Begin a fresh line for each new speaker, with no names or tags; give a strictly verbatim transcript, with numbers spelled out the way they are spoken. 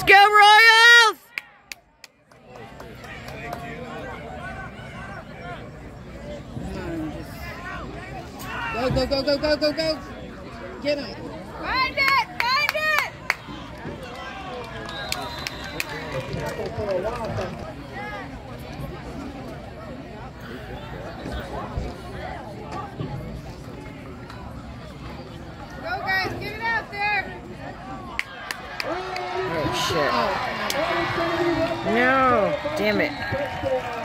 go, Royals!
Go, go, go, go, go, go, go. Get him.
Find it! Find it! Go, guys. Get it out there.
Oh, shit. No, damn it.